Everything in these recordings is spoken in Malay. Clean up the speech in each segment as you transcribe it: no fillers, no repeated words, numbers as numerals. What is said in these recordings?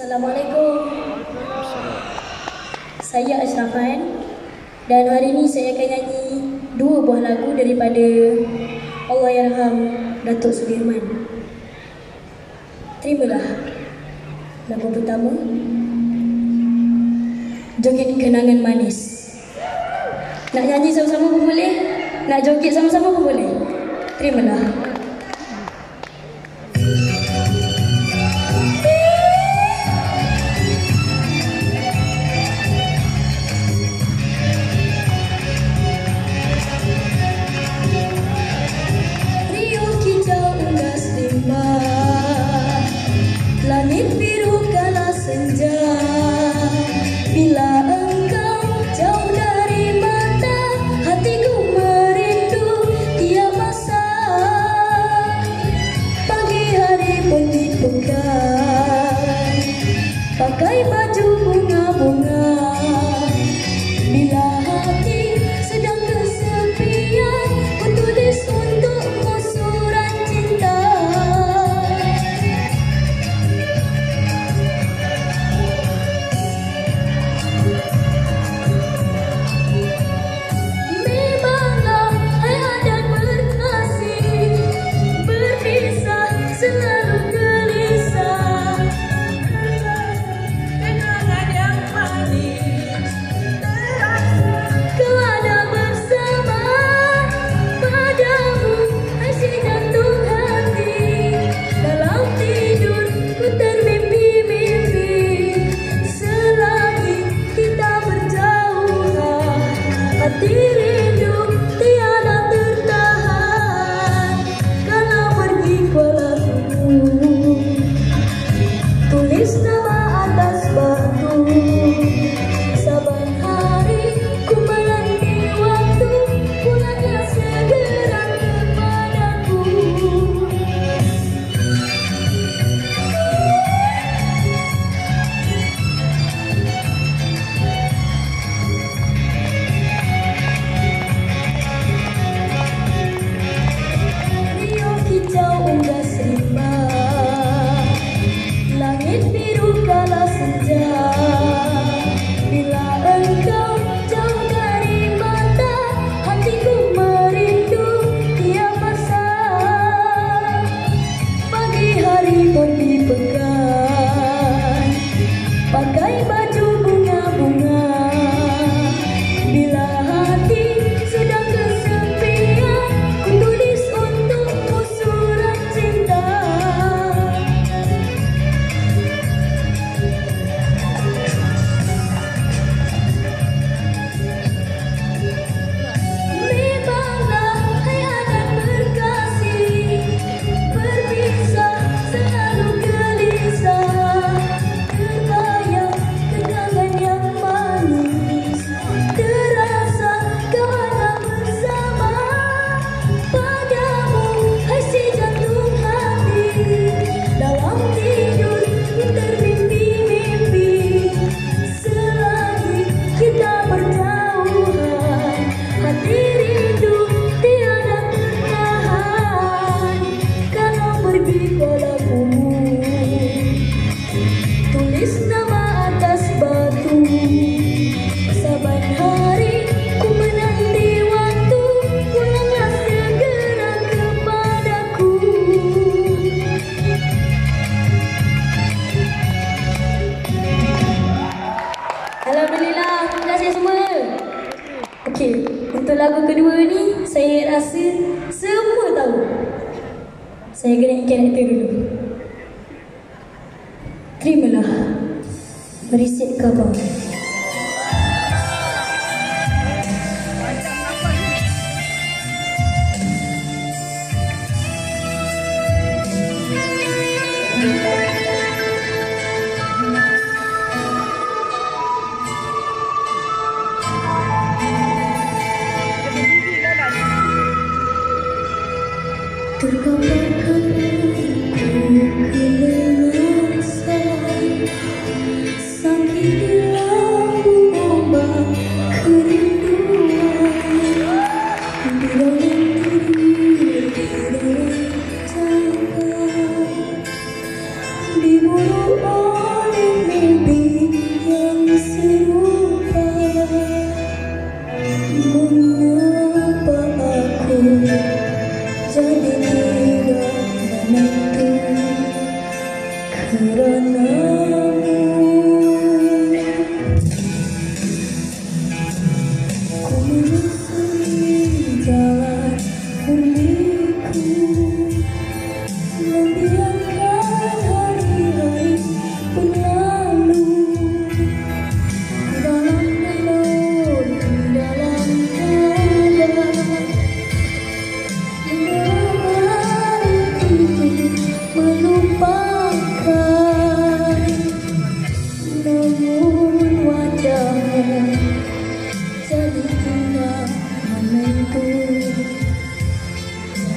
Assalamualaikum. Saya Ashrafan dan hari ini saya akan nyanyi dua buah lagu daripada Allahyarham Datuk Sudirman. Terimalah lagu pertama, Joget Kenangan Manis. Nak nyanyi sama-sama pun boleh, nak joget sama-sama pun boleh. Terimalah. Langit biru kala senja, bila engkau jauh dari mata, hatiku merindu tiap masa. Pagi hari pun di pekan, pakai baju bunga-bunga. Bila hati sedang kesepian, ku tulis untukmu surat cinta. Alhamdulillah, terima kasih semua. Okey, untuk lagu kedua ni saya rasa semua tahu. Saya kena karakter dulu. Terimalah Merisik Khabar. Terkabarkan aku kelelasan, sakit di lambung ombak kerinduan. Di dalam diri, di dalam tangga, diburu oleh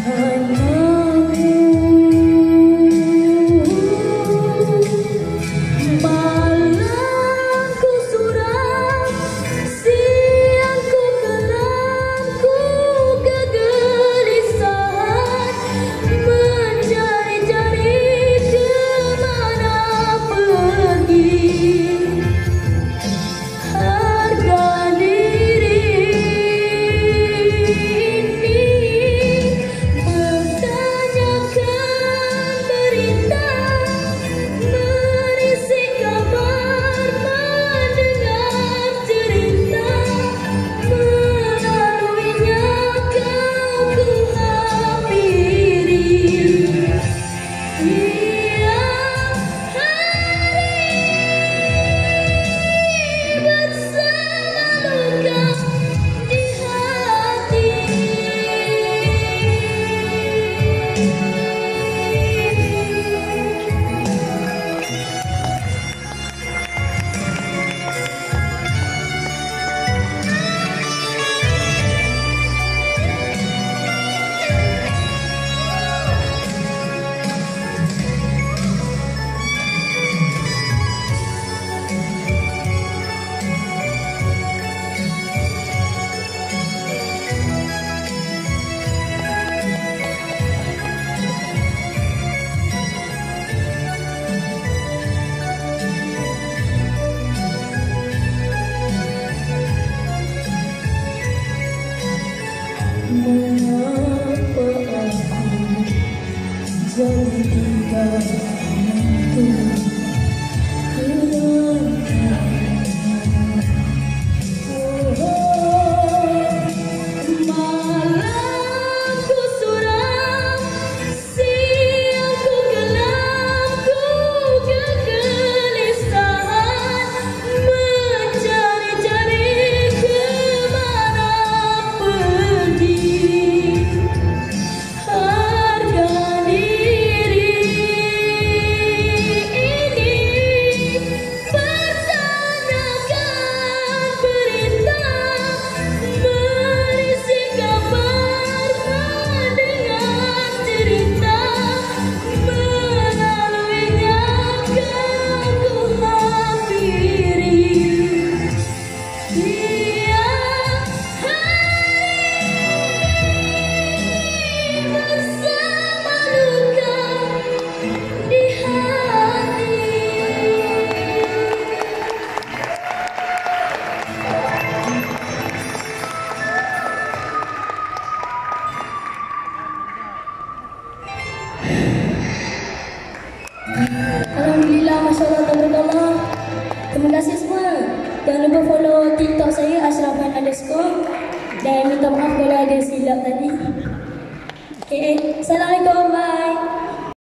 Alhamdulillah, Masya Allah, tabarakallah. Terima kasih semua. Jangan lupa follow TikTok saya Ashrafan_, dan minta maaf kalau ada silap tadi. Okay, Assalamualaikum.